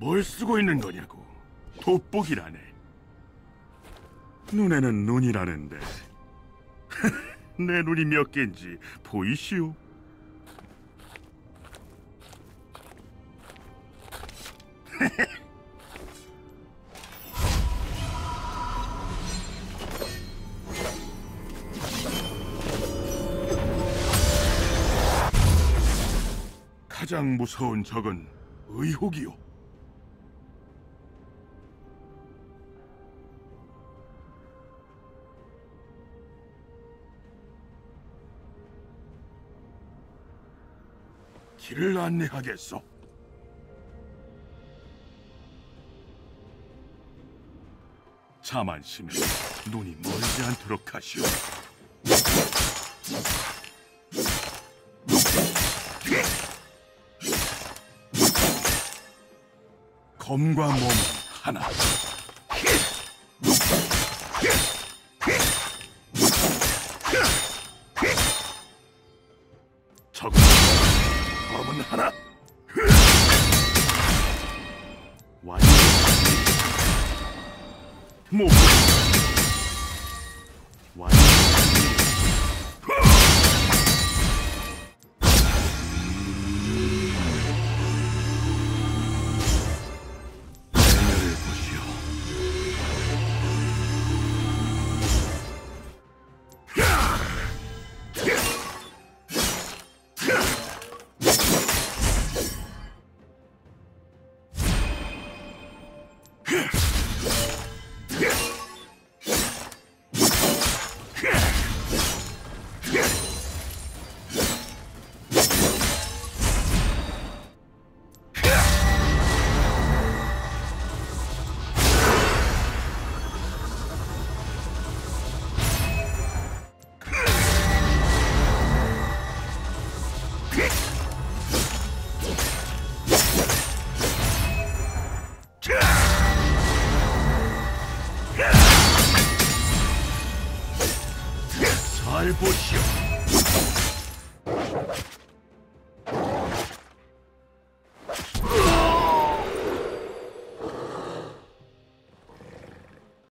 뭘 쓰고 있는 거냐고. 돋보기라네. 눈에는 눈이라는데 내 눈이 몇 개인지 보이시오? 가장 무서운 적은 의혹이요. 길을 안내하겠소. 자만심에 눈이 멀지 않도록 하시오. 검과 몸은 하나. 적은 검은 하나. 완전 못. 완전 잘 보시오.